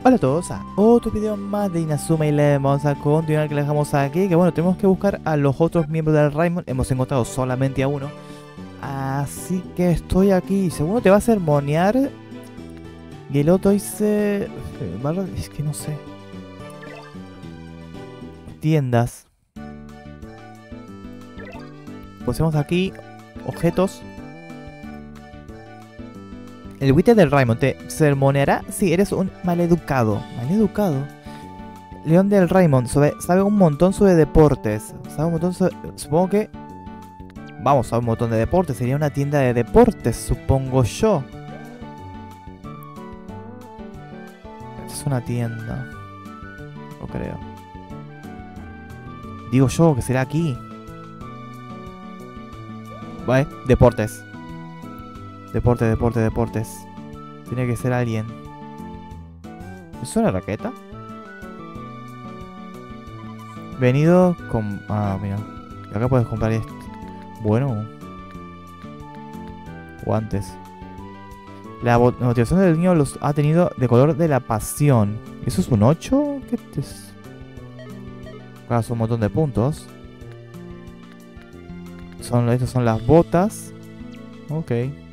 Hola a todos a otro video más de Inazuma Eleven. Vamos a continuar que le dejamos aquí. Que bueno, tenemos que buscar a los otros miembros del Raimon. Hemos encontrado solamente a uno. Así que estoy aquí. Seguro te va a sermonear. Y el otro dice... Es que no sé. Tiendas. Pusimos aquí objetos. El Wither del Raimon te sermoneará si eres un maleducado. ¿Maleducado? León del Raimon sabe un montón sobre deportes. Sabe un montón sobre... Supongo que... Vamos, sabe un montón de deportes. Sería una tienda de deportes, supongo yo. Esta es una tienda. No creo. Digo yo que será aquí. Vale, deportes. Deportes. Tiene que ser alguien. ¿Es una raqueta? Venido con... Ah, mira. Acá puedes comprar esto. Bueno. Guantes. La motivación del niño los ha tenido de color de la pasión. ¿Eso es un 8? ¿Qué es? Claro, son un montón de puntos. Estas son las botas. Ok.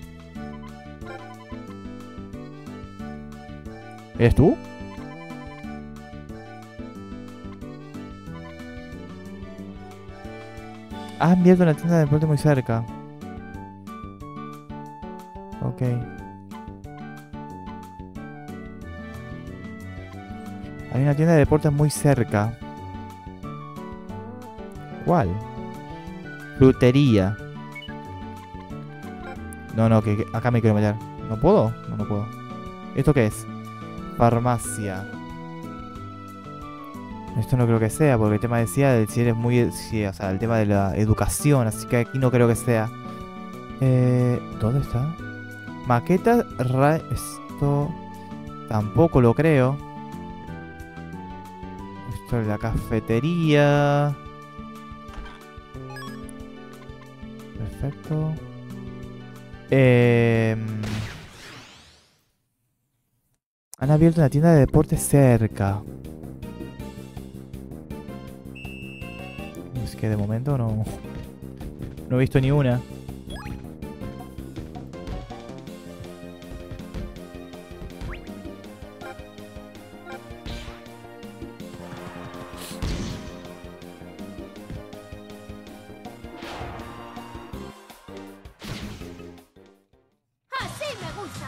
¿Eres tú? Has abierto una tienda de deporte muy cerca. Ok. Hay una tienda de deportes muy cerca. ¿Cuál? Frutería. No, que acá me quiero meter. ¿No puedo? No puedo. ¿Esto qué es? Farmacia. Esto no creo que sea, porque el tema decía de si eres muy... Sí, o sea, el tema de la educación, así que aquí no creo que sea. ¿Dónde está? Maqueta... Esto... Tampoco lo creo. Esto es la cafetería. Perfecto. Han abierto una tienda de deportes cerca. Es que de momento no he visto ni una. ¡Así me gusta!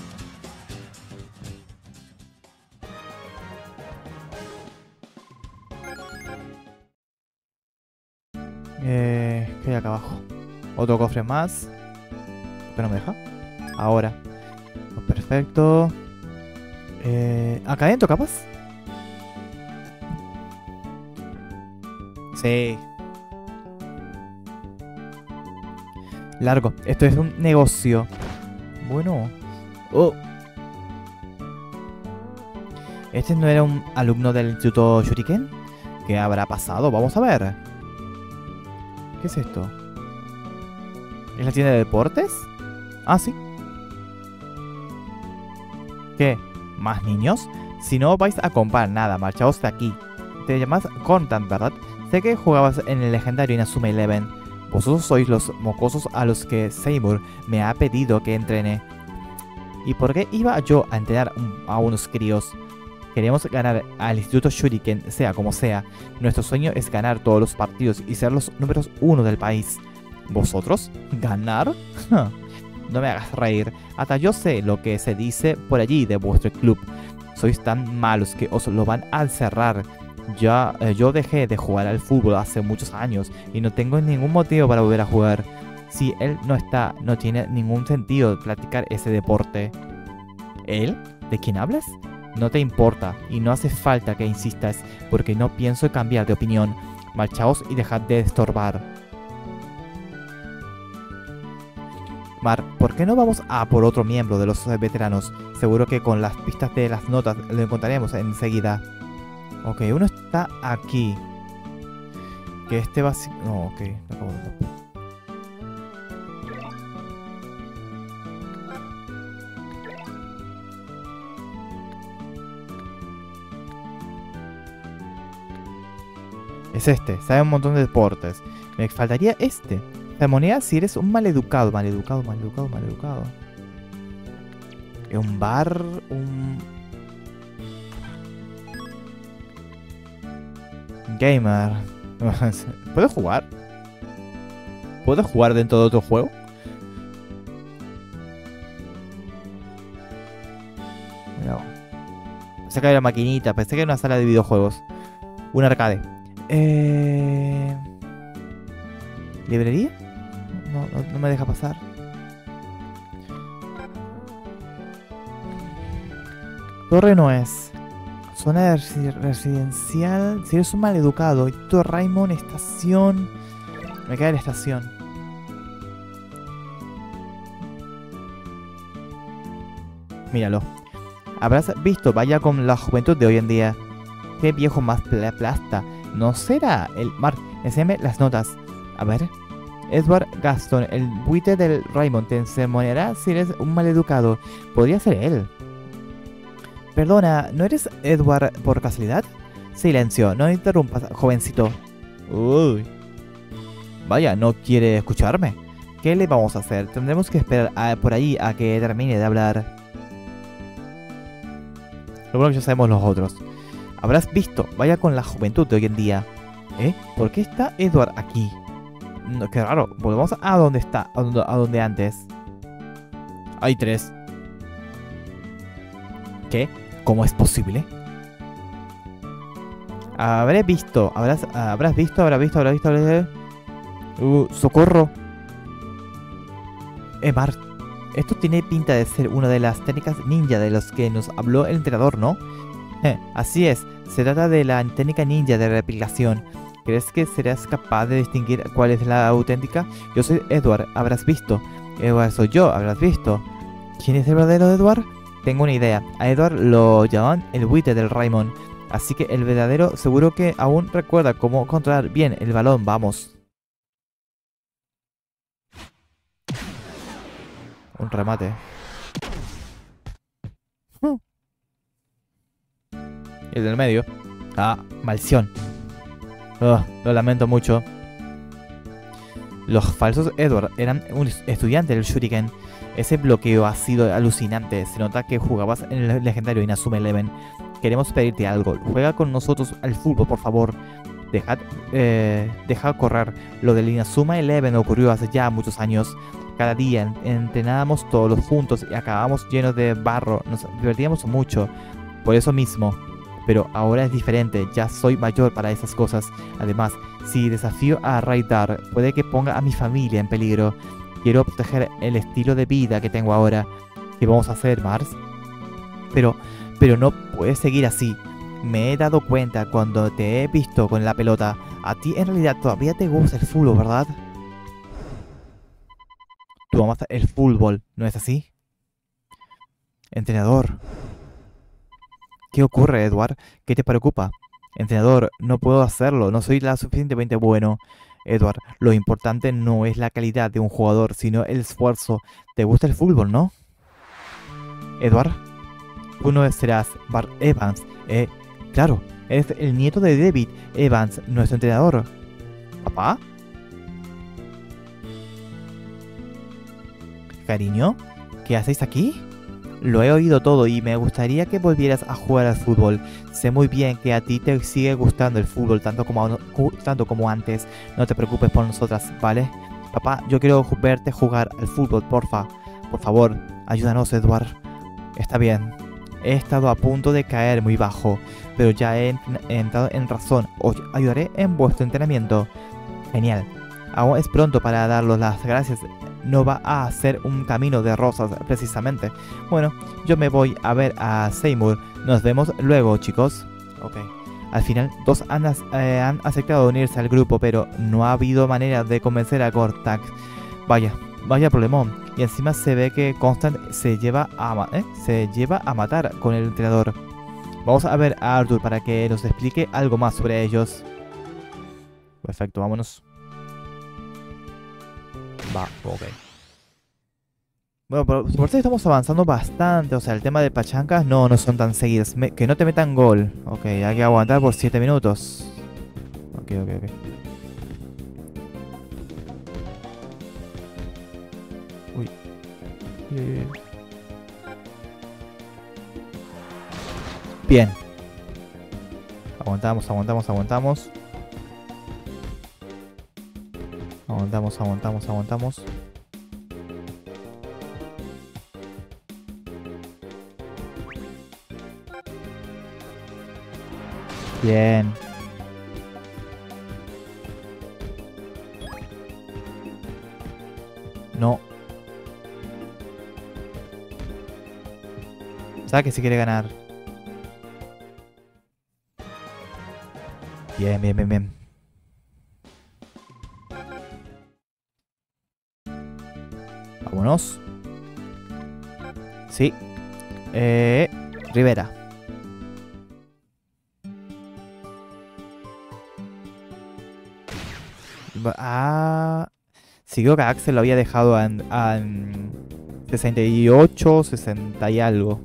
¿Qué hay acá abajo? Otro cofre más. ¿Pero no me deja? Ahora. Pues perfecto. ¿Acá adentro, capaz? Sí. Largo. Esto es un negocio. Bueno. Oh. ¿Este no era un alumno del Instituto Shuriken? ¿Qué habrá pasado? Vamos a ver. ¿Qué es esto? ¿Es la tienda de deportes? Ah, sí. ¿Qué? ¿Más niños? Si no vais a comprar nada, marchaos de aquí. Te llamas Contant, ¿verdad? Sé que jugabas en el legendario Inazuma Eleven. Vosotros sois los mocosos a los que Seymour me ha pedido que entrene. ¿Y por qué iba yo a entrenar a unos críos? Queremos ganar al Instituto Shuriken, sea como sea. Nuestro sueño es ganar todos los partidos y ser los números 1 del país. ¿Vosotros? ¿Ganar? No me hagas reír. Hasta yo sé lo que se dice por allí de vuestro club. Sois tan malos que os lo van a cerrar. Yo dejé de jugar al fútbol hace muchos años y no tengo ningún motivo para volver a jugar. Si él no está, no tiene ningún sentido practicar ese deporte. ¿Él? ¿De quién hablas? No te importa y no hace falta que insistas porque no pienso cambiar de opinión. Marchaos y dejad de estorbar. Mar, ¿por qué no vamos a por otro miembro de los veteranos? Seguro que con las pistas de las notas lo encontraremos enseguida. Ok, uno está aquí. Que este va a... No, ok. No acabo de... Es este, sabe un montón de deportes. Me faltaría este. Ceremonia si eres un maleducado. Maleducado. Un bar, un... Gamer. ¿Puedo jugar? ¿Puedo jugar dentro de otro juego? No. Pensé que era maquinita, pensé que era una sala de videojuegos. Un arcade. ¿Librería? No me deja pasar. Torre no es. Zona residencial. Si eres un maleducado. Raymond, estación. Me cae la estación. Míralo. Habrás visto, vaya con la juventud de hoy en día. Qué viejo más plasta. ¿No será el Mark? Enséñame las notas. A ver. Edward Gaston, el buitre del Raymond, te encermonará si eres un maleducado. Podría ser él. Perdona, ¿no eres Edward por casualidad? Silencio, no interrumpas, jovencito. Uy. Vaya, ¿no quiere escucharme? ¿Qué le vamos a hacer? Tendremos que esperar por ahí a que termine de hablar. Lo bueno que ya sabemos los otros. Habrás visto, vaya con la juventud de hoy en día. ¿Por qué está Edward aquí? No, qué raro, volvemos a donde está, a donde antes. Hay 3. ¿Qué? ¿Cómo es posible? Habrás visto. Socorro. Bart, esto tiene pinta de ser una de las técnicas ninja de los que nos habló el entrenador, ¿no? Así es, se trata de la técnica ninja de replicación. ¿Crees que serás capaz de distinguir cuál es la auténtica? Yo soy Edward, habrás visto. Edward soy yo, habrás visto. ¿Quién es el verdadero Edward? Tengo una idea. A Edward lo llaman el buitre del Raymond. Así que el verdadero seguro que aún recuerda cómo controlar bien el balón. Vamos. Un remate. El del medio. Ah, maldición. Lo lamento mucho. Los falsos Edward eran un estudiante del Shuriken. Ese bloqueo ha sido alucinante. Se nota que jugabas en el legendario Inazuma Eleven. Queremos pedirte algo. Juega con nosotros al fútbol, por favor. Deja correr. Lo del Inazuma Eleven ocurrió hace ya muchos años. Cada día entrenábamos todos juntos y acabábamos llenos de barro. Nos divertíamos mucho. Por eso mismo. Pero ahora es diferente. Ya soy mayor para esas cosas. Además, si desafío a Raidar, puede que ponga a mi familia en peligro. Quiero proteger el estilo de vida que tengo ahora. ¿Qué vamos a hacer, Mars? Pero no puedes seguir así. Me he dado cuenta cuando te he visto con la pelota. A ti en realidad todavía te gusta el fútbol, ¿verdad? Tú amas el fútbol, ¿no es así? Entrenador. ¿Qué ocurre, Edward? ¿Qué te preocupa? Entrenador, no puedo hacerlo. No soy lo suficientemente bueno. Edward, lo importante no es la calidad de un jugador, sino el esfuerzo. ¿Te gusta el fútbol, no? Edward, tú no serás Bart Evans. Claro, eres el nieto de David Evans, nuestro entrenador. ¿Papá? Cariño, ¿qué hacéis aquí? Lo he oído todo y me gustaría que volvieras a jugar al fútbol. Sé muy bien que a ti te sigue gustando el fútbol tanto como antes. No te preocupes por nosotras, ¿vale? Papá, yo quiero verte jugar al fútbol, porfa. Por favor, ayúdanos, Edward. Está bien. He estado a punto de caer muy bajo, pero ya he entrado en razón. Os ayudaré en vuestro entrenamiento. Genial. Aún es pronto para daros las gracias. No va a ser un camino de rosas, precisamente. Bueno, yo me voy a ver a Seymour. Nos vemos luego, chicos. Ok. Al final, 2 han aceptado unirse al grupo, pero no ha habido manera de convencer a Gortax. Vaya problemón. Y encima se ve que Constant se lleva a matar con el entrenador. Vamos a ver a Arthur para que nos explique algo más sobre ellos. Perfecto, vámonos. Va, ok. Bueno, por suerte estamos avanzando bastante. O sea, el tema de pachancas no son tan seguidas. Que no te metan gol. Ok, hay que aguantar por 7 minutos. Ok, ok, ok. Uy. Uy, uy, uy. Bien. Aguantamos, aguantamos, aguantamos. Aguantamos, aguantamos, aguantamos. Bien. No. ¿Sabe que si quiere ganar? Bien, bien, bien, bien. Vámonos. Sí. Rivera. Ah. Sí, creo que Axel lo había dejado en 68, 60 y algo.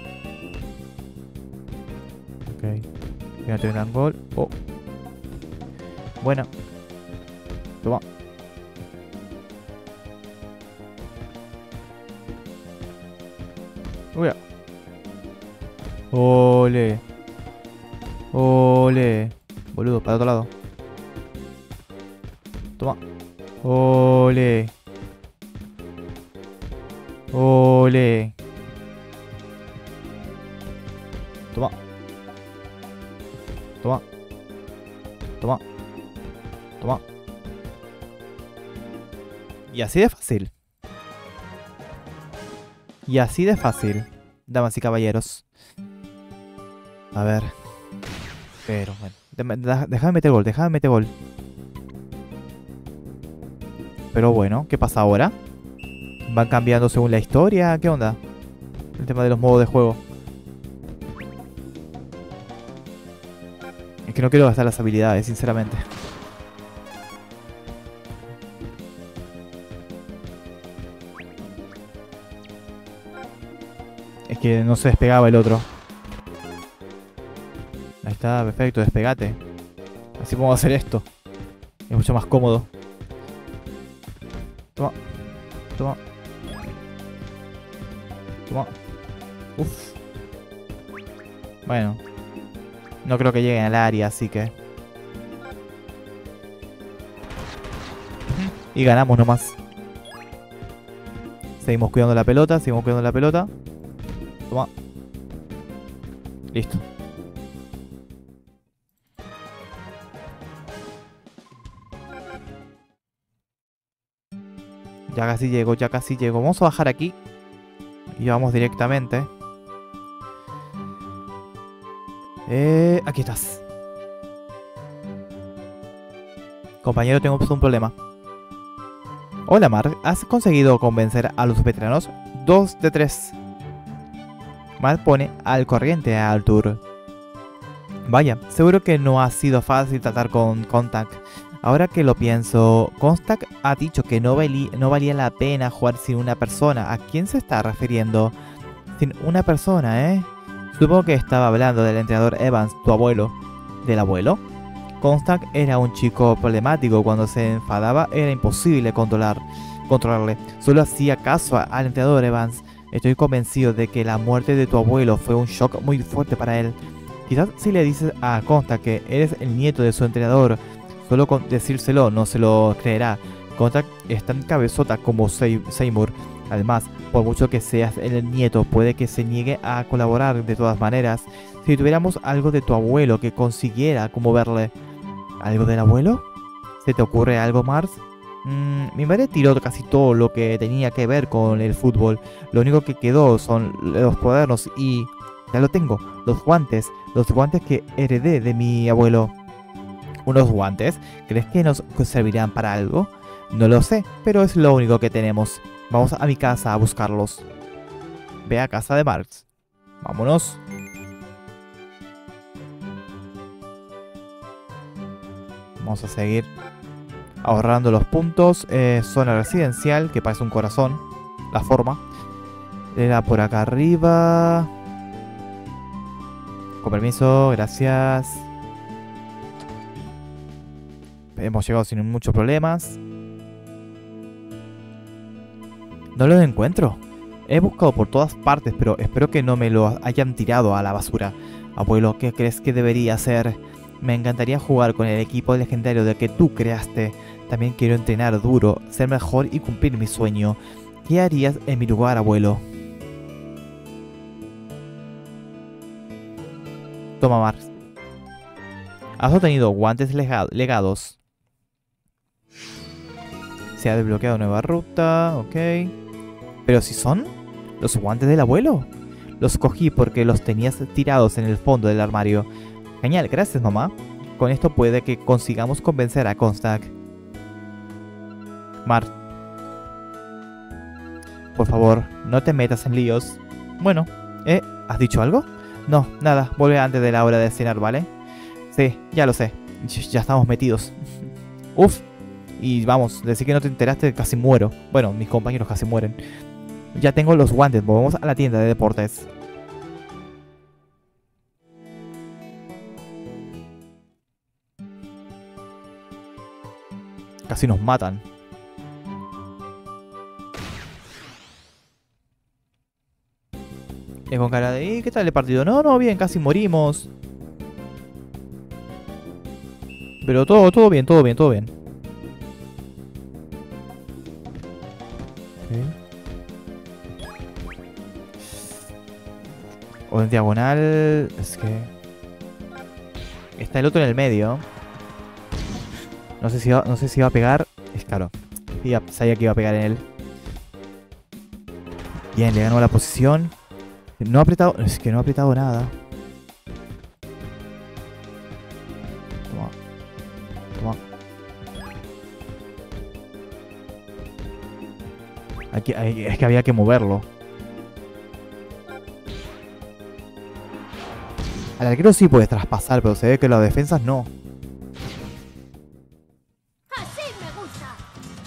Ok. Ya tengo un gol. Oh. Bueno. Toma. Uy. Ole. Ole. Boludo, para otro lado. Toma. Ole. Ole. Toma. Toma. Toma. Toma. Y así de fácil. Y así de fácil. Damas y caballeros. A ver. Pero, bueno. Déjame meter gol, déjame meter gol. Pero bueno, ¿qué pasa ahora? ¿Van cambiando según la historia? ¿Qué onda? El tema de los modos de juego. Es que no quiero gastar las habilidades, sinceramente. Es que no se despegaba el otro. Ahí está, perfecto, despegate. Así podemos hacer esto. Es mucho más cómodo. Toma. Toma. Toma. Uf. Bueno. No creo que lleguen al área, así que... Y ganamos nomás. Seguimos cuidando la pelota, seguimos cuidando la pelota. Toma. Listo. Ya casi llego, ya casi llego. Vamos a bajar aquí. Y vamos directamente. Aquí estás. Compañero, tengo un problema. Hola, Mark. ¿Has conseguido convencer a los veteranos? 2 de 3. Mark pone al corriente a Arthur. Vaya, seguro que no ha sido fácil tratar con Contact. Ahora que lo pienso, Contact ha dicho que no valía la pena jugar sin una persona. ¿A quién se está refiriendo? Sin una persona, ¿eh? Supongo que estaba hablando del entrenador Evans, tu abuelo. ¿Del abuelo? Contact era un chico problemático. Cuando se enfadaba era imposible controlarle. Solo hacía caso al entrenador Evans. Estoy convencido de que la muerte de tu abuelo fue un shock muy fuerte para él. Quizás si le dices a Contact que eres el nieto de su entrenador, solo con decírselo no se lo creerá. Contact es tan cabezota como Seymour. Además, por mucho que seas el nieto, puede que se niegue a colaborar de todas maneras. Si tuviéramos algo de tu abuelo que consiguiera conmoverle. ¿Algo del abuelo? ¿Se te ocurre algo, Mars? Mi madre tiró casi todo lo que tenía que ver con el fútbol. Lo único que quedó son los cuadernos y... Ya lo tengo, los guantes que heredé de mi abuelo. ¿Unos guantes? ¿Crees que nos servirán para algo? No lo sé, pero es lo único que tenemos. Vamos a mi casa a buscarlos. Ve a casa de Marx. Vámonos. Vamos a seguir ahorrando los puntos. Zona residencial, que parece un corazón. La forma. Era por acá arriba. Con permiso, gracias. hemos llegado sin muchos problemas. No lo encuentro. He buscado por todas partes, pero espero que no me lo hayan tirado a la basura. Abuelo, ¿qué crees que debería hacer? Me encantaría jugar con el equipo legendario de que tú creaste. También quiero entrenar duro, ser mejor y cumplir mi sueño. ¿Qué harías en mi lugar, abuelo? Toma, Marx. Has obtenido guantes legados. Se ha desbloqueado nueva ruta, ok. ¿Pero si son los guantes del abuelo? Los cogí porque los tenías tirados en el fondo del armario. Genial, gracias, mamá. Con esto puede que consigamos convencer a Comstock. Mar, por favor, no te metas en líos. Bueno, ¿has dicho algo? No, nada, vuelve antes de la hora de cenar, ¿vale? Sí, ya lo sé. Ya estamos metidos. Uf. Y vamos, decir que no te enteraste, casi muero. Bueno, mis compañeros casi mueren. Ya tengo los guantes, volvemos a la tienda de deportes. Casi nos matan. Y con cara de, ¿qué tal el partido? No, bien, casi morimos. Pero todo bien. O en diagonal. Es que está el otro en el medio. No sé si va a pegar. Es claro. Ya sabía que iba a pegar en él. Bien, le ganó la posición. No ha apretado. Es que no ha apretado nada. Toma. Aquí, es que había que moverlo. Al arquero sí puedes traspasar, pero se ve que las defensas no. Así me gusta.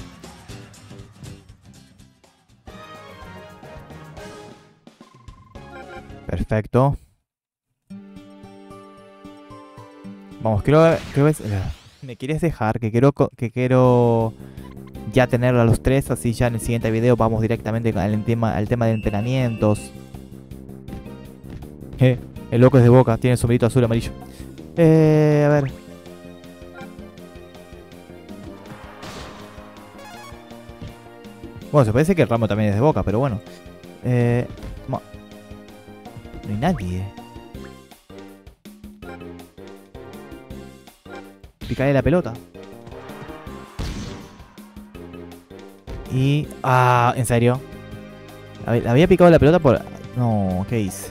Perfecto. Vamos, quiero me quieres dejar que quiero ya tenerlo a los tres, así ya en el siguiente video vamos directamente al tema de entrenamientos. El loco es de Boca, tiene el sombrerito azul amarillo. A ver. Bueno, se parece que el Ramo también es de Boca, pero bueno. No hay nadie. Picale la pelota. Y... Ah, ¿en serio? Le había picado la pelota por... No, ¿qué hice?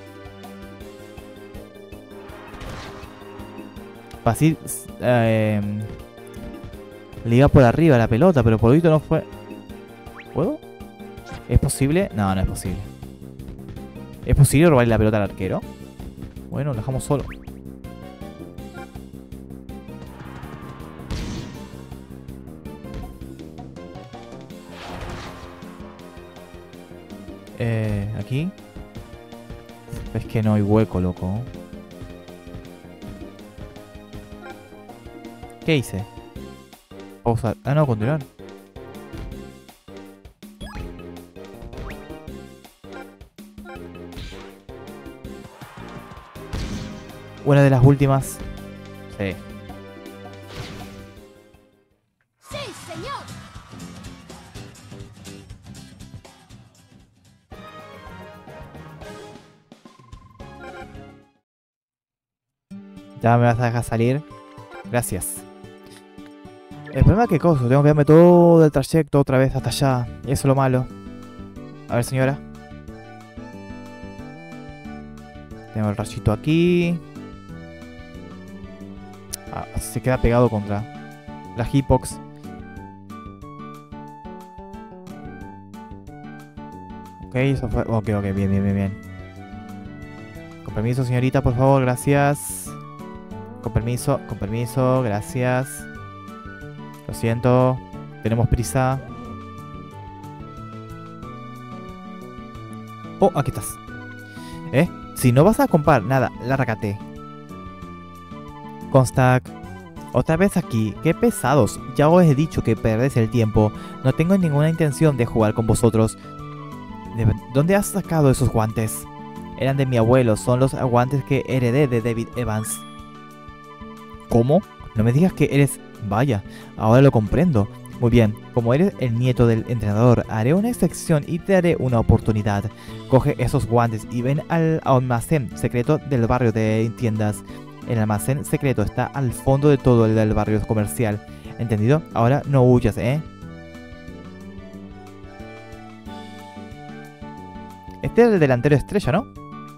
Así... le iba por arriba la pelota, pero por ahorita no fue... ¿Puedo? ¿Es posible? No, no es posible. ¿Es posible robarle la pelota al arquero? Bueno, lo dejamos solo. Aquí. Es que no hay hueco, loco. ¿Qué hice? Pausar. Ah, no, continuar. Una de las últimas. Sí. Sí, señor. Ya me vas a dejar salir. Gracias. El problema es que cosa, tengo que darme todo el trayecto otra vez hasta allá. Y eso es lo malo. A ver, señora. Tengo el rayito aquí. Ah, se queda pegado contra la hitbox. Ok, eso fue... Ok, bien. Con permiso, señorita, por favor, gracias. Con permiso, gracias. Lo siento, tenemos prisa. Oh, aquí estás. Si no vas a comprar nada, lárgate. Comstock, Otra vez aquí, qué pesados. Ya os he dicho que perdéis el tiempo. No tengo ninguna intención de jugar con vosotros. ¿Dónde has sacado esos guantes? Eran de mi abuelo, son los guantes que heredé de David Evans. ¿Cómo? No me digas que eres... Vaya, ahora lo comprendo. Muy bien, como eres el nieto del entrenador, haré una excepción y te daré una oportunidad. Coge esos guantes y ven al almacén secreto del barrio de tiendas. El almacén secreto está al fondo de todo el del barrio comercial. ¿Entendido? Ahora no huyas, ¿eh? Este es el delantero estrella, ¿no?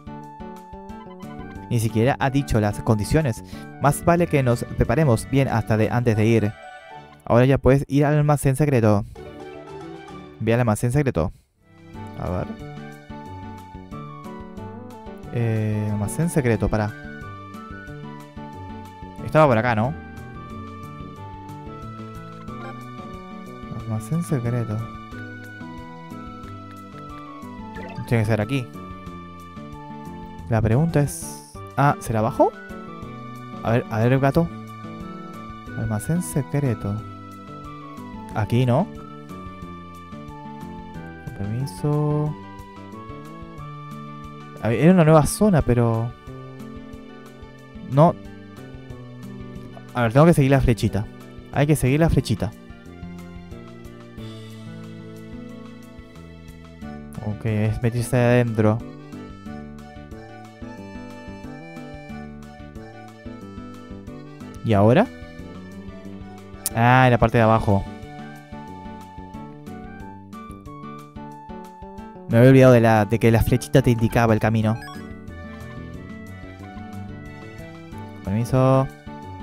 Ni siquiera ha dicho las condiciones. Más vale que nos preparemos bien hasta antes de ir. Ahora ya puedes ir al almacén secreto. Ve al almacén secreto. A ver. Almacén secreto, para. Estaba por acá, ¿no? Almacén secreto. Tiene que ser aquí. La pregunta es... Ah, ¿será abajo? A ver el gato. Almacén secreto. Aquí, ¿no? Con permiso. A ver, era una nueva zona, pero... No. A ver, tengo que seguir la flechita. Hay que seguir la flechita. Ok, es meterse adentro. ¿Y ahora? Ah, en la parte de abajo. Me había olvidado de que la flechita te indicaba el camino. Permiso.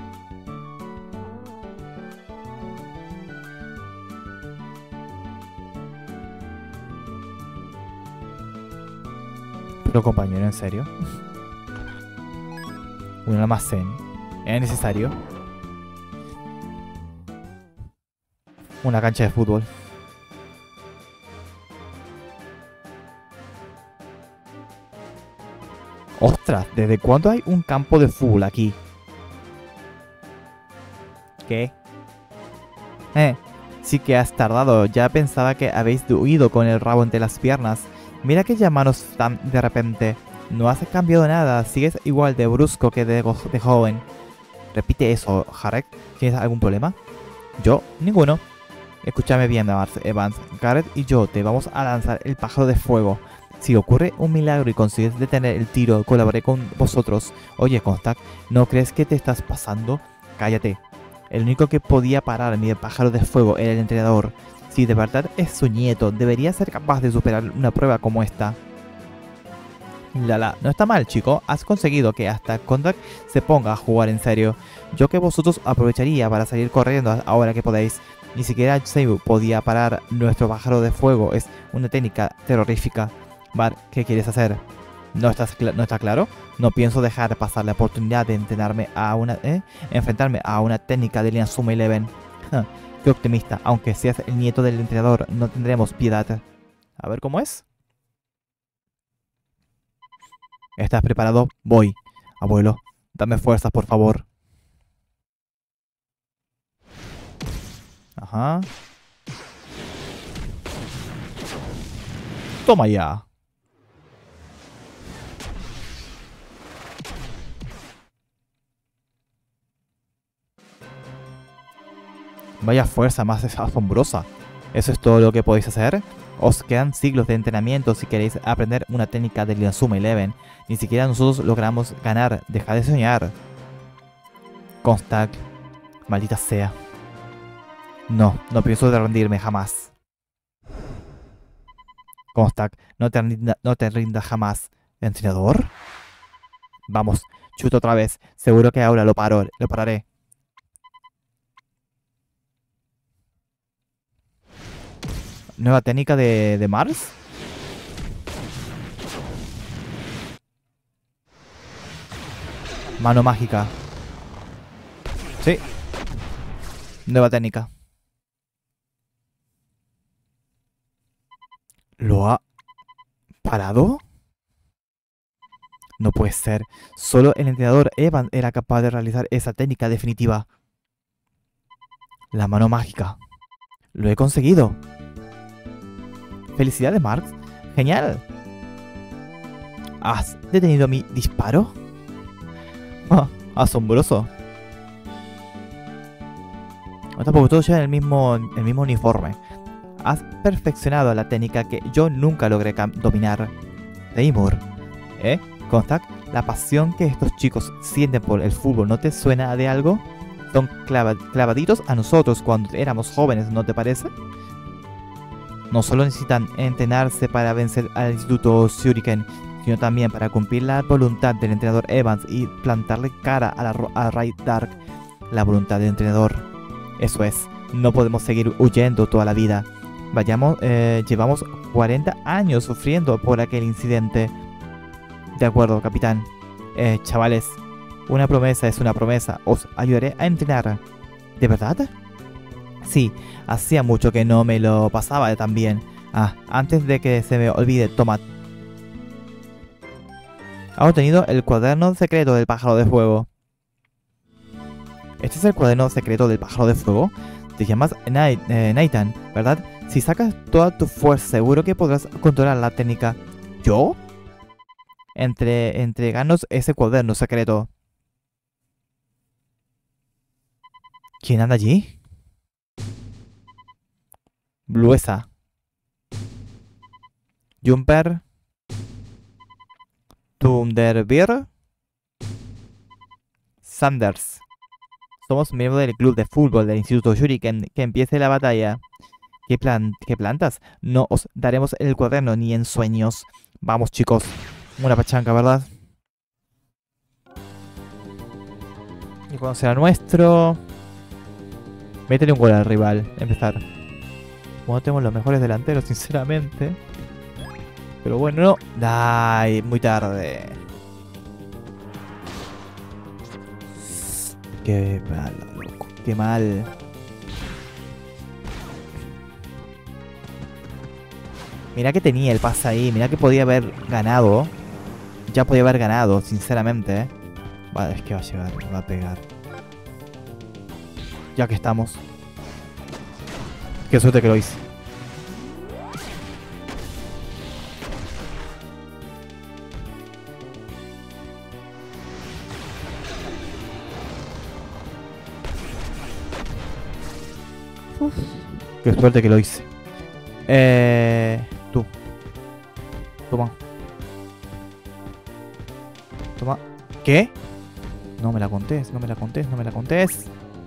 Pero compañero, ¿en serio? Un almacén. ¿Era necesario? Una cancha de fútbol. ¡Ostras! ¿Desde cuándo hay un campo de fútbol aquí? ¿Qué? Sí que has tardado. Ya pensaba que habéis huido con el rabo entre las piernas. Mira que llamanos tan de repente. No has cambiado nada. Sigues igual de brusco que de joven. Repite eso, Jarek. ¿Tienes algún problema? Yo, ninguno. Escúchame bien, Evans. Garrett y yo te vamos a lanzar el pájaro de fuego. Si ocurre un milagro y consigues detener el tiro, colaboraré con vosotros. Oye, Comstock, ¿no crees que te estás pasando? Cállate. El único que podía parar mi pájaro de fuego era el entrenador. Si de verdad es su nieto, debería ser capaz de superar una prueba como esta. No está mal, chico. Has conseguido que hasta Kondak se ponga a jugar en serio. Yo que vosotros aprovecharía para salir corriendo ahora que podéis. Ni siquiera Seibu podía parar nuestro pájaro de fuego. Es una técnica terrorífica. Bar, ¿qué quieres hacer? ¿No está claro? No pienso dejar pasar la oportunidad de enfrentarme a una técnica de Inazuma Eleven. Qué optimista. Aunque seas el nieto del entrenador, no tendremos piedad. A ver cómo es. ¿Estás preparado? Voy. Abuelo, dame fuerzas, por favor. Ajá. Toma ya. Vaya fuerza más asombrosa. ¿Eso es todo lo que podéis hacer? Os quedan siglos de entrenamiento si queréis aprender una técnica de Inazuma Eleven. Ni siquiera nosotros logramos ganar. Deja de soñar. Comstock. Maldita sea. No pienso rendirme jamás. Comstock, no te rindas jamás. ¿Entrenador? Vamos, chuta otra vez. Seguro que ahora lo pararé. ¿Nueva técnica de Mars? Mano mágica. Sí. Nueva técnica. ¿Lo ha parado? No puede ser. Solo el entrenador Evan era capaz de realizar esa técnica definitiva. La mano mágica. Lo he conseguido. Felicidades, Marx. Genial. ¿Has detenido mi disparo? Ah, asombroso. Tampoco todos llevan el mismo uniforme. Has perfeccionado la técnica que yo nunca logré dominar. Seymour, ¿eh? Contact, la pasión que estos chicos sienten por el fútbol, ¿no te suena de algo? Son clavaditos a nosotros cuando éramos jóvenes, ¿no te parece? No solo necesitan entrenarse para vencer al Instituto Shuriken, sino también para cumplir la voluntad del entrenador Evans y plantarle cara a Ray Dark. La voluntad del entrenador. Eso es, no podemos seguir huyendo toda la vida. Llevamos 40 años sufriendo por aquel incidente. De acuerdo, capitán. Chavales, una promesa es una promesa. Os ayudaré a entrenar. ¿De verdad? Sí, hacía mucho que no me lo pasaba tan bien. Ah, antes de que se me olvide, toma. Ha obtenido el cuaderno secreto del pájaro de fuego. ¿Este es el cuaderno secreto del pájaro de fuego? Te llamas Nathan, ¿verdad? Si sacas toda tu fuerza, seguro que podrás controlar la técnica. ¿Yo? Entreganos ese cuaderno secreto. ¿Quién anda allí? Bluesa. Jumper. Thunderbird. Sanders. Somos miembros del club de fútbol del Instituto Shuriken. Que empiece la batalla. ¿Qué plantas? No os daremos el cuaderno ni en sueños. Vamos, chicos. Una pachanca, ¿verdad? Y cuando será nuestro... Métele un gol al rival. Empezar. Bueno, tenemos los mejores delanteros, sinceramente. Pero bueno, no. Ay, muy tarde. Qué mal, loco. Qué mal. Mirá que tenía el pase ahí. Mirá que podía haber ganado. Ya podía haber ganado, sinceramente, ¿eh? Vale, es que va a llegar, va a pegar. Ya que estamos. Qué suerte que lo hice. Uf. Qué suerte que lo hice. Tú. Toma. Toma. ¿Qué? No me la contés, no me la contés, no me la contés.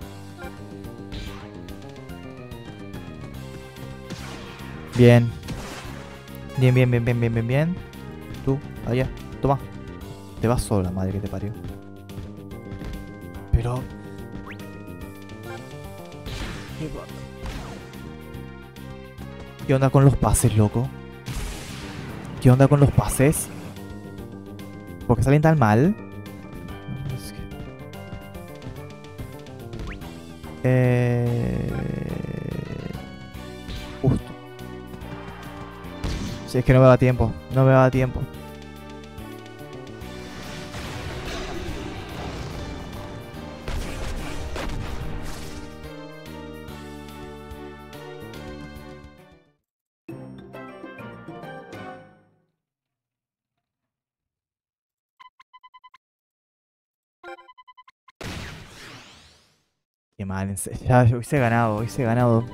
Bien. Bien, bien, bien, bien, bien, bien, bien. Tú, allá, toma. Te vas sola, madre que te parió. Pero... ¿Qué onda con los pases, loco? ¿Qué onda con los pases? ¿Por qué salen tan mal? Es que... Justo. Si es que no me da tiempo. No me da tiempo. Qué mal, ya hubiese ganado, hubiese ganado.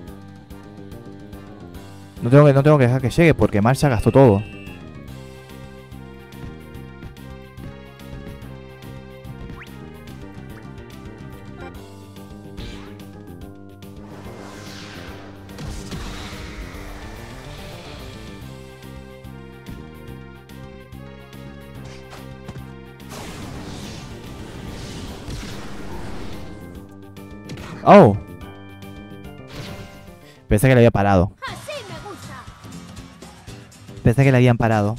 No tengo que dejar que llegue porque Mar ya gastó todo. Oh. Pensé que le había parado. Así me gusta. Pensé que le habían parado.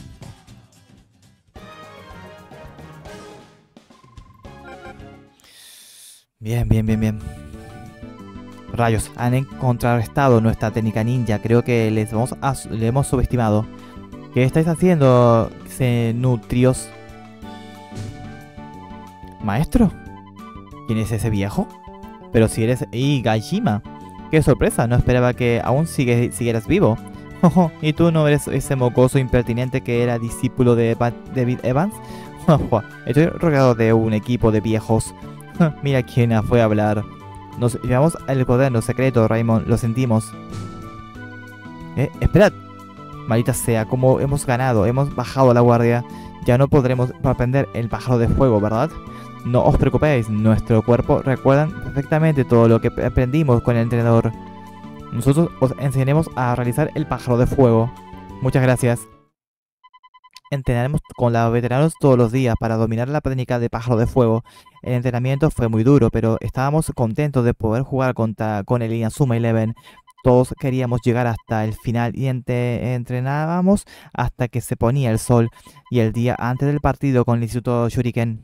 Bien, bien, bien, bien. Rayos, han contrarrestado nuestra técnica ninja. Creo que le hemos subestimado. ¿Qué estáis haciendo, Nutrios? ¿Maestro? ¿Quién es ese viejo? Pero si eres Higashima. ¡Qué sorpresa! No esperaba que aún siguieras vivo. Ojo, ¿y tú no eres ese mocoso impertinente que era discípulo de David Evans? Estoy rodeado de un equipo de viejos. Mira quién fue a hablar. Nos llevamos el cuaderno secreto, Raymond. Lo sentimos. Esperad. Maldita sea, como hemos ganado. Hemos bajado la guardia. Ya no podremos aprender el pájaro de fuego, ¿verdad? No os preocupéis. Nuestro cuerpo recuerdan perfectamente todo lo que aprendimos con el entrenador. Nosotros os enseñaremos a realizar el pájaro de fuego. Muchas gracias. Entrenaremos con los veteranos todos los días para dominar la técnica de pájaro de fuego. El entrenamiento fue muy duro, pero estábamos contentos de poder jugar con el Inazuma Eleven. Todos queríamos llegar hasta el final y entrenábamos hasta que se ponía el sol y el día antes del partido con el Instituto Shuriken.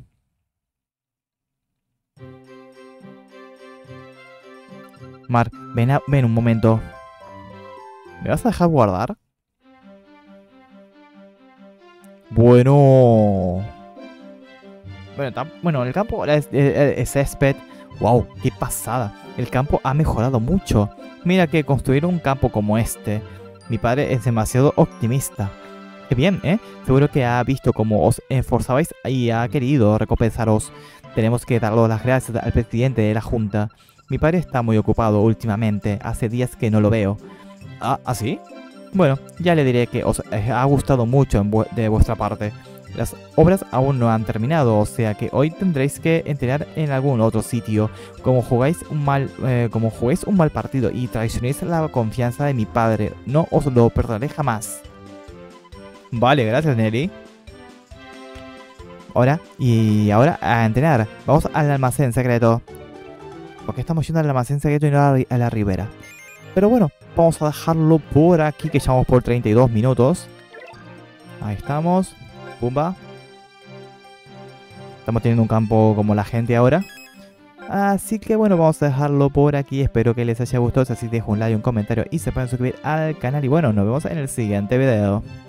Mar, ven un momento. ¿Me vas a dejar guardar? Bueno, el campo ahora es césped. Wow, qué pasada. El campo ha mejorado mucho. Mira que construir un campo como este. Mi padre es demasiado optimista. Qué bien, ¿eh? Seguro que ha visto cómo os esforzabais y ha querido recompensaros. Tenemos que darle las gracias al presidente de la junta. Mi padre está muy ocupado últimamente. Hace días que no lo veo. ¿Ah, sí? Bueno, ya le diré que os ha gustado mucho de vuestra parte. Las obras aún no han terminado, o sea que hoy tendréis que entrenar en algún otro sitio. Como juguéis un mal partido y traicionéis la confianza de mi padre, no os lo perdonaré jamás. Vale, gracias, Nelly. Ahora a entrenar. Vamos al almacén secreto. ¿Por qué estamos yendo al almacén secreto y no a la ribera? Pero bueno, vamos a dejarlo por aquí, que llevamos por 32 minutos. Ahí estamos. Pumba. Estamos teniendo un campo como la gente ahora. Así que bueno, vamos a dejarlo por aquí. Espero que les haya gustado. Si así, dejo un like, un comentario y se pueden suscribir al canal. Y bueno, nos vemos en el siguiente video.